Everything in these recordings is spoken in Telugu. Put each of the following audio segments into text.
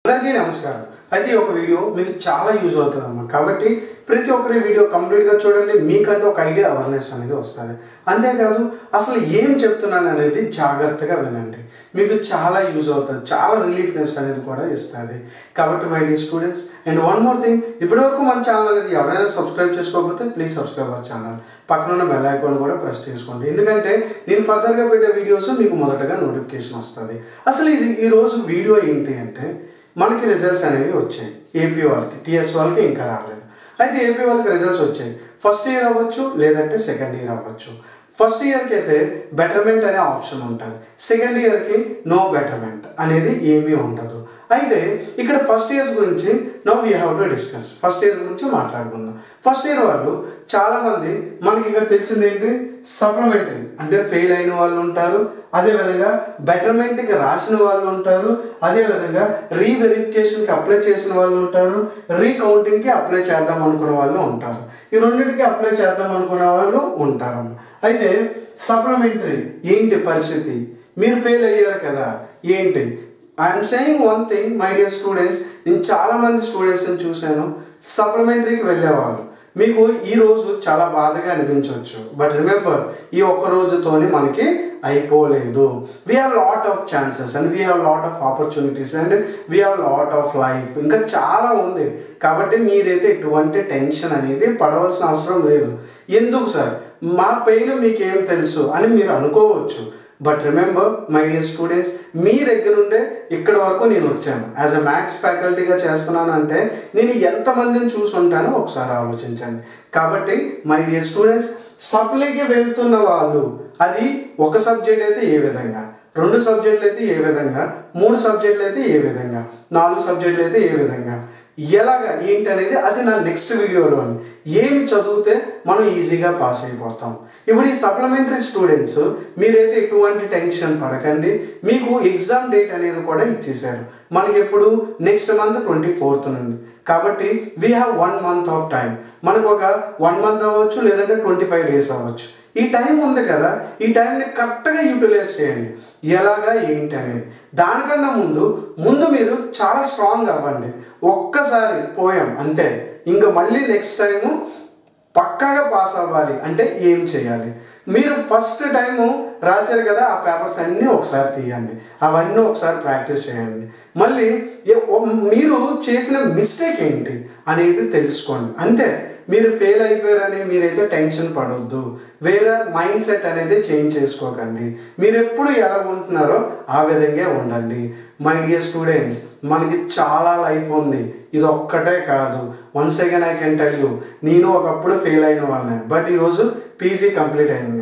అందరికీ నమస్కారం. అయితే ఒక వీడియో మీకు చాలా యూజ్ అవుతుందమ్మా. కాబట్టి ప్రతి ఒక్కరి వీడియో కంప్లీట్గా చూడండి. మీకంటే ఒక ఐడియా అవేర్నెస్ అనేది వస్తుంది. అంతేకాదు అసలు ఏం చెప్తున్నాను అనేది జాగ్రత్తగా వినండి. మీకు చాలా యూజ్ అవుతుంది, చాలా రిలీఫ్నెస్ అనేది కూడా ఇస్తుంది. కాబట్టి my dear students, and one more thing, ఇప్పటివరకు మన ఛానల్ అనేది ఎవరైనా సబ్స్క్రైబ్ చేసుకోకపోతే ప్లీజ్ సబ్స్క్రైబ్ అవర్ ఛానల్. పక్కన ఉన్న బెల్ ఐకాన్ కూడా ప్రెస్ చేసుకోండి. ఎందుకంటే నేను ఫర్దర్గా పెట్టే వీడియోస్ మీకు మొదటగా నోటిఫికేషన్ వస్తుంది. అసలు ఈరోజు వీడియో ఏంటి అంటే, మనకి రిజల్ట్స్ అనేవి వచ్చాయి. ఏపీ వాళ్ళకి, టీఎస్ వాళ్ళకి ఇంకా రాలేదు. అయితే ఏపీ వాళ్ళకి రిజల్ట్స్ వచ్చాయి. ఫస్ట్ ఇయర్ అవ్వచ్చు, లేదంటే సెకండ్ ఇయర్ అవ్వచ్చు. ఫస్ట్ ఇయర్కి అయితే బెటర్మెంట్ అనే ఆప్షన్ ఉంటుంది. సెకండ్ ఇయర్కి నో బెటర్మెంట్ అనేది ఏమీ ఉండదు. అయితే ఇక్కడ ఫస్ట్ ఇయర్స్ గురించి now we have to discuss. First year గురించి మాట్లాడుకుందాం. ఫస్ట్ ఇయర్ వాళ్ళు చాలామంది మనకి ఇక్కడ తెలిసింది ఏంటి, సప్లిమెంటరీ అంటే ఫెయిల్ అయిన వాళ్ళు ఉంటారు, అదేవిధంగా బెటర్మెంట్కి రాసిన వాళ్ళు ఉంటారు, అదేవిధంగా రీవెరిఫికేషన్కి అప్లై చేసిన వాళ్ళు ఉంటారు, రీకౌంటింగ్కి అప్లై చేద్దాం అనుకున్న వాళ్ళు ఉంటారు. ఈ రెండింటికి అప్లై చేద్దాం అనుకున్న వాళ్ళు ఉంటారు. అయితే సప్లిమెంటరీ ఏంటి పరిస్థితి? మీరు ఫెయిల్ అయ్యారు కదా, ఏంటి? I'm saying one thing my dear students, నేను చాలామంది స్టూడెంట్స్ని చూశాను సప్లిమెంటరీకి వెళ్ళేవాళ్ళు. మీకు ఈరోజు చాలా బాధగా అనిపించవచ్చు, బట్ రిమెంబర్, ఈ ఒక్క రోజుతోని మనకి అయిపోలేదు. We have lot of chances and we have lot of opportunities and we have lot of life. ఇంకా చాలా ఉంది. కాబట్టి మీరైతే ఎటువంటి టెన్షన్ అనేది పడవలసిన అవసరం లేదు. ఎందుకు సార్, మా పెయిన్ మీకేం తెలుసు అని మీరు అనుకోవచ్చు. But remember my dear students, మీ దగ్గర నుండే ఇక్కడ వరకు నేను వచ్చాను. యాజ్ అ మ్యాథ్స్ ఫ్యాకల్టీగా చేస్తున్నాను అంటే నేను ఎంతమందిని చూసి ఉంటానో ఒకసారి ఆలోచించండి. కాబట్టి మై డియర్ స్టూడెంట్స్, సప్లీకి వెళ్తున్న వాళ్ళు అది ఒక సబ్జెక్ట్ అయితే ఏ విధంగా, 2 సబ్జెక్టులు అయితే ఏ విధంగా, 3 సబ్జెక్టులు అయితే ఏ విధంగా, 4 సబ్జెక్టులు అయితే ఏ విధంగా, ఎలాగా ఏంటి అనేది అది నా నెక్స్ట్ వీడియోలోని. ఏమి చదివితే మనం ఈజీగా పాస్ అయిపోతాం. ఇప్పుడు ఈ సప్లిమెంటరీ స్టూడెంట్స్ మీరైతే ఎటువంటి టెన్షన్ పడకండి. మీకు ఎగ్జామ్ డేట్ అనేది కూడా ఇచ్చేసారు. మనకి ఎప్పుడు నెక్స్ట్ మంత్ 24th నుండి. కాబట్టి we have 1 month of time. మనకు ఒక 1 month అవ్వచ్చు, లేదంటే 25 days అవ్వచ్చు. ఈ టైం ఉంది కదా, ఈ టైంని కరెక్ట్గా యూటిలైజ్ చేయండి. ఎలాగా ఏంటి అనేది దానికన్నా ముందు మీరు చాలా స్ట్రాంగ్ అవ్వండి. ఒక్కసారి పోయాం అంతే, ఇంకా మళ్ళీ నెక్స్ట్ టైము పక్కాగా పాస్ అవ్వాలి అంటే ఏం చేయాలి? మీరు ఫస్ట్ టైము రాశారు కదా, ఆ పేపర్స్ అన్నీ ఒకసారి తీయండి, అవన్నీ ఒకసారి ప్రాక్టీస్ చేయండి. మళ్ళీ మీరు చేసిన మిస్టేక్ ఏంటి అనేది తెలుసుకోండి. అంతే. మీరు ఫెయిల్ అయిపోయారని మీరైతే టెన్షన్ పడవద్దు. వేరే మైండ్ సెట్ అనేది చేంజ్ చేసుకోకండి. మీరు ఎప్పుడు ఎలా ఉంటున్నారో ఆ విధంగా ఉండండి. మై డియర్ స్టూడెంట్స్, మనకి చాలా లైఫ్ ఉంది. ఇది ఒక్కటే కాదు. Once again I can tell you, నేను ఒకప్పుడు ఫెయిల్ అయిన వాళ్ళని, బట్ ఈరోజు పీజీ కంప్లీట్ అయింది.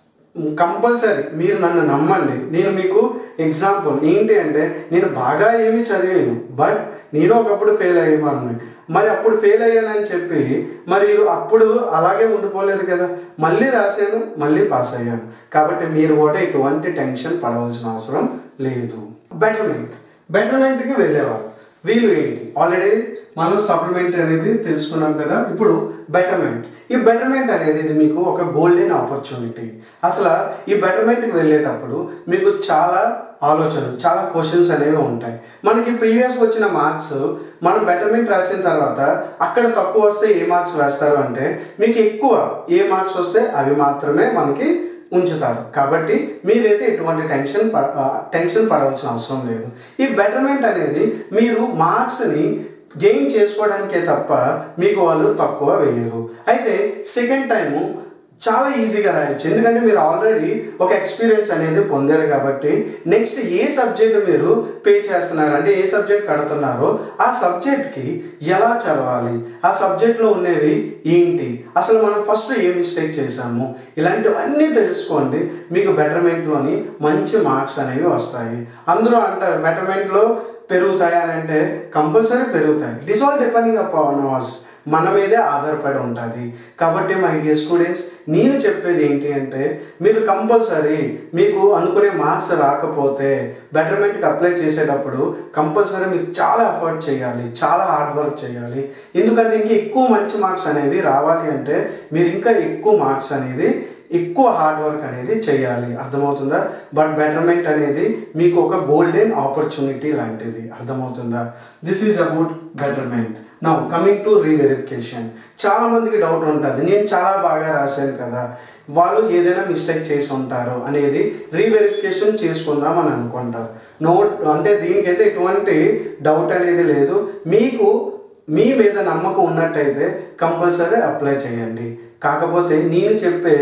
కంపల్సరీ మీరు నన్ను నమ్మండి. నేను మీకు ఎగ్జాంపుల్ ఏంటి అంటే, నేను బాగా ఏమీ చదివాను, బట్ నేను ఒకప్పుడు ఫెయిల్ అయ్యేవాడిని. మరి అప్పుడు ఫెయిల్ అయ్యానని చెప్పి మరి అప్పుడు అలాగే ఉండిపోలేదు కదా, మళ్ళీ రాశాను, మళ్ళీ పాస్ అయ్యాను. కాబట్టి మీరు కూడా ఎటువంటి టెన్షన్ పడవలసిన అవసరం లేదు. బెటర్మెంట్కి వెళ్ళేవారు వీళ్ళు ఏంటి, ఆల్రెడీ మనం సప్లిమెంటరీ అనేది తెలుసుకున్నాం కదా. ఇప్పుడు బెటర్మెంట్. ఈ బెటర్మెంట్ అనేది ఇది మీకు ఒక గోల్డెన్ ఆపర్చునిటీ. అసలు ఈ బెటర్మెంట్కి వెళ్ళేటప్పుడు మీకు చాలా ఆలోచనలు, చాలా క్వశ్చన్స్ అనేవి ఉంటాయి. మనకి ప్రీవియస్ వచ్చిన మార్క్స్ మనం బెటర్మెంట్ రాసిన తర్వాత అక్కడ తక్కువ వస్తే ఏ మార్క్స్ వేస్తారు అంటే, మీకు ఎక్కువ ఏ మార్క్స్ వస్తే అవి మాత్రమే మనకి ఉంచుతారు. కాబట్టి మీరైతే ఎటువంటి టెన్షన్ పడవలసిన అవసరం లేదు. ఈ బెటర్మెంట్ అనేది మీరు మార్క్స్ని గెయిన్ చేసుకోవడానికే తప్ప మీకు వాళ్ళు తక్కువ వేయరు. అయితే సెకండ్ టైము చాలా ఈజీగా రాయొచ్చు, ఎందుకంటే మీరు ఆల్రెడీ ఒక ఎక్స్పీరియన్స్ అనేది పొందారు. కాబట్టి నెక్స్ట్ ఏ సబ్జెక్ట్ మీరు పే చేస్తున్నారు అంటే, ఏ సబ్జెక్ట్ కడుతున్నారో ఆ సబ్జెక్ట్కి ఎలా చదవాలి, ఆ సబ్జెక్ట్లో ఉన్నవి ఏంటి, అసలు మనం ఫస్ట్ ఏ మిస్టేక్ చేసాము, ఇలాంటివన్నీ తెలుసుకోండి. మీకు బెటర్మెంట్లోని మంచి మార్క్స్ అనేవి వస్తాయి. అందరూ అంటారు బెటర్మెంట్లో పెరుగుతాయి అని అంటే, కంపల్సరీ పెరుగుతాయి. It is all depending upon us. మన మీదే ఆధారపడి ఉంటుంది. కాబట్టి మై డియర్ స్టూడెంట్స్, నేను చెప్పేది ఏంటి అంటే, మీరు కంపల్సరీ మీకు అనుకునే మార్క్స్ రాకపోతే బెటర్మెంట్కి అప్లై చేసేటప్పుడు కంపల్సరీ మీకు చాలా ఎఫర్ట్ చేయాలి, చాలా హార్డ్ వర్క్ చేయాలి. ఎందుకంటే ఇంకా ఎక్కువ మంచి మార్క్స్ అనేవి రావాలి అంటే మీరు ఇంకా ఎక్కువ మార్క్స్ అనేది ఎక్కువ హార్డ్ వర్క్ అనేది చేయాలి, అర్థమవుతుందా? బట్ బెటర్మెంట్ అనేది మీకు ఒక గోల్డెన్ ఆపర్చునిటీ లాంటిది, అర్థమవుతుందా? This is about betterment. Now coming to reverification. చాలా మందికి డౌట్ ఉంటుంది, నేను చాలా బాగా రాశాను కదా, వాళ్ళు ఏదైనా మిస్టేక్ చేసి ఉంటారు అనేది రీవెరిఫికేషన్ చేసుకుందాం అని అనుకుంటారు. అంటే దీనికైతే ఎటువంటి డౌట్ అనేది లేదు. మీకు మీ మీద నమ్మకం ఉన్నట్టయితే కంపల్సరీ అప్లై చేయండి. కాకపోతే నేను చెప్పే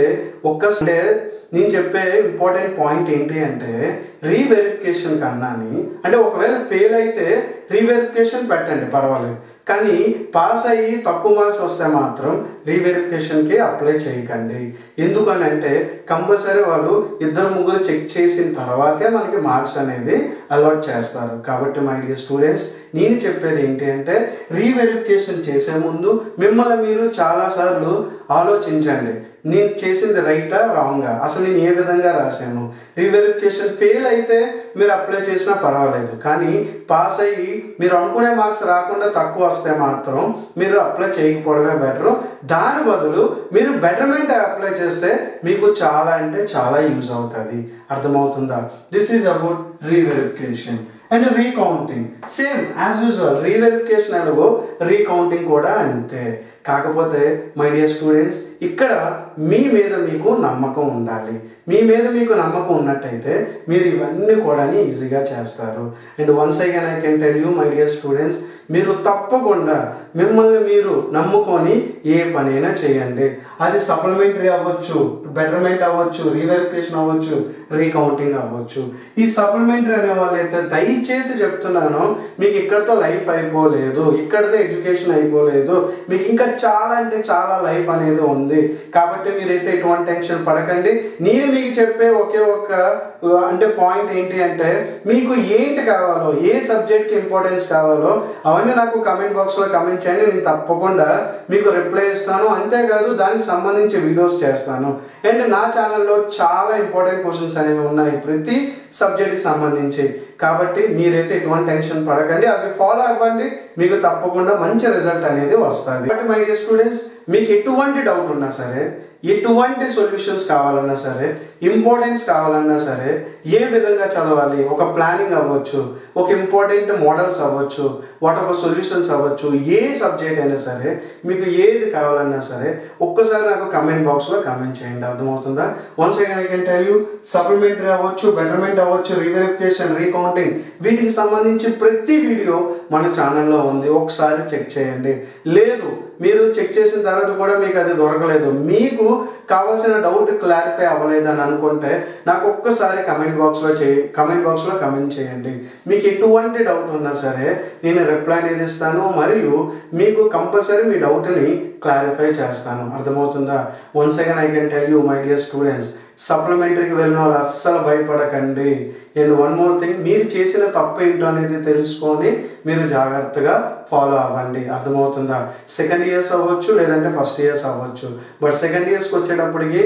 ఇంపార్టెంట్ పాయింట్ ఏంటి అంటే రీవెరిఫికేషన్ కన్నాని, అంటే ఒకవేళ ఫెయిల్ అయితే రీవెరిఫికేషన్ పెట్టండి, పర్వాలేదు. కానీ పాస్ అయ్యి తక్కువ మార్క్స్ వస్తే మాత్రం రీవెరిఫికేషన్కి అప్లై చేయకండి. ఎందుకనంటే కంపల్సరీ వాళ్ళు 2-3 చెక్ చేసిన తర్వాతే మనకి మార్క్స్ అనేది అలాట్ చేస్తారు. కాబట్టి మై డియర్ స్టూడెంట్స్, నేను చెప్పేది ఏంటి అంటే రీవెరిఫికేషన్ చేసే ముందు మిమ్మల్ని మీరు చాలాసార్లు ఆలోచించండి, నేను చేసింది రైటా రాంగా, అసలు నేను ఏ విధంగా రాశాను. రీవెరిఫికేషన్ ఫెయిల్ అయితే మీరు అప్లై చేసినా పర్వాలేదు, కానీ పాస్ అయ్యి మీరు అనుకునే మార్క్స్ రాకుండా తక్కువ వస్తే మాత్రం మీరు అప్లై చేయకపోవడమే బెటరు. దాని బదులు మీరు బెటర్మెంట్ అప్లై చేస్తే మీకు చాలా అంటే చాలా యూజ్ అవుతుంది, అర్థమవుతుందా? This is about reverification. And recounting same as usual, reverification అనుకో రీకౌంటింగ్ కూడా అంతే. కాకపోతే మై డియర్ స్టూడెంట్స్, ఇక్కడ మీ మీద మీకు నమ్మకం ఉండాలి. మీ మీద మీకు నమ్మకం ఉన్నట్టయితే మీరు ఇవన్నీ కూడా ఈజీగా చేస్తారు. And once again I can tell you my dear students, మీరు తప్పకుండా మిమ్మల్ని మీరు నమ్ముకొని ఏ పనైనా చేయండి. అది సప్లిమెంటరీ అవ్వచ్చు, బెటర్మెంట్ అవ్వచ్చు, రీవెరిఫికేషన్ అవ్వచ్చు, రీకౌంటింగ్ అవ్వచ్చు. ఈ సప్లిమెంటరీ అనే వాళ్ళైతే దయచేసి చెప్తున్నాను, మీకు ఇక్కడితో లైఫ్ అయిపోలేదు, ఇక్కడితో ఎడ్యుకేషన్ అయిపోలేదు, మీకు ఇంకా చాలా అంటే చాలా లైఫ్ అనేది ఉంది. కాబట్టి మీరైతే ఎటువంటి టెన్షన్ పడకండి. నేను మీకు చెప్పే ఒకే ఒక్క అంటే పాయింట్ ఏంటి అంటే, మీకు ఏంటి కావాలో, ఏ సబ్జెక్ట్కి ఇంపార్టెన్స్ కావాలో అవన్నీ నాకు కమెంట్ బాక్స్లో కమెంట్ చేయండి, నేను తప్పకుండా మీకు రిప్లై ఇస్తాను. అంతేకాదు దానికి సంబంధించి వీడియోస్ చేస్తాను. అండ్ నా ఛానల్లో చాలా ఇంపార్టెంట్ క్వశ్చన్స్ అనేవి ఉన్నాయి ప్రతి సబ్జెక్ట్కి సంబంధించి. కాబట్టి మీరైతే ఎటువంటి టెన్షన్ పడకండి, అవి ఫాలో అవ్వండి, మీకు తప్పకుండా మంచి రిజల్ట్ అనేది వస్తుంది. కాబట్టి మై డియర్ స్టూడెంట్స్, మీకు ఎటువంటి డౌట్ ఉన్నా సరే, ఎటువంటి సొల్యూషన్స్ కావాలన్నా సరే, ఇంపార్టెన్స్ కావాలన్నా సరే, ఏ విధంగా చదవాలి, ఒక ప్లానింగ్ అవ్వచ్చు, ఒక ఇంపార్టెంట్ మోడల్స్ అవ్వచ్చు, వాటి ఒక సొల్యూషన్స్ అవ్వచ్చు, ఏ సబ్జెక్ట్ అయినా సరే మీకు ఏది కావాలన్నా సరే ఒక్కసారి నాకు కమెంట్ బాక్స్లో కమెంట్ చేయండి, అర్థమవుతుందా? Once again I can tell you, supplementary అవ్వచ్చు, బెటర్మెంట్ అవ్వచ్చు, రీవెరిఫికేషన్, రీకౌంటింగ్, వీటికి సంబంధించి ప్రతి వీడియో మన ఛానల్లో ఉంది, ఒకసారి చెక్ చేయండి. లేదు మీరు చెక్ చేసిన తర్వాత కూడా మీకు అది దొరకలేదు, మీకు కావాల్సిన డౌట్ క్లారిఫై అవ్వలేదు అని అనుకుంటే నాకు ఒక్కసారి కమెంట్ బాక్స్లో కమెంట్ చేయండి. మీకు ఎటువంటి డౌట్ ఉన్నా సరే నేను రిప్లై అనేది ఇస్తాను, మరియు మీకు కంపల్సరీ మీ డౌట్ని క్లారిఫై చేస్తాను, అర్థమవుతుందా? Once again I can tell you my dear students, సప్లిమెంటరీకి వెళ్ళిన వాళ్ళు అస్సలు భయపడకండి. అండ్ వన్ మోర్ థింగ్, మీరు చేసిన తప్పు ఏంటో అనేది తెలుసుకొని మీరు జాగ్రత్తగా ఫాలో అవ్వండి, అర్థమవుతుందా? సెకండ్ ఇయర్స్ అవ్వచ్చు, లేదంటే ఫస్ట్ ఇయర్స్ అవ్వచ్చు, బట్ సెకండ్ ఇయర్స్కి వచ్చేటప్పటికి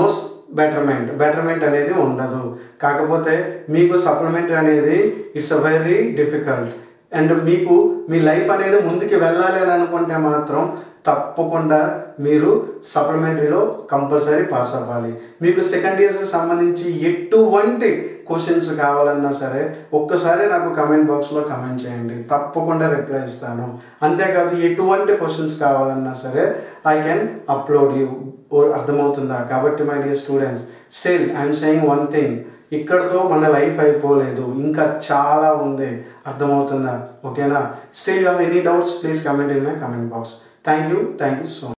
బెటర్మెంట్ అనేది ఉండదు. కాకపోతే మీకు సప్లిమెంటరీ అనేది it's a very difficult. And మీకు మీ లైఫ్ అనేది ముందుకు వెళ్ళాలి అని అనుకుంటే మాత్రం తప్పకుండా మీరు సప్లిమెంటరీలో కంపల్సరీ పాస్ అవ్వాలి. మీకు సెకండ్ ఇయర్స్కి సంబంధించి ఎటువంటి క్వశ్చన్స్ కావాలన్నా సరే ఒక్కసారి నాకు కమెంట్ బాక్స్లో కమెంట్ చేయండి, తప్పకుండా రిప్లై ఇస్తాను. అంతేకాదు ఎటువంటి క్వశ్చన్స్ కావాలన్నా సరే ఐ కెన్ అప్లోడ్ యూ, అర్థమవుతుందా? కాబట్టి my dear students, still I'm saying one thing, ఇక్కడతో మన లైఫ్ అయిపోలేదు, ఇంకా చాలా ఉంది, అర్థమవుతుందా? ఓకేనా? Still you have any doubts, please comment in my comment box. Thank you so much.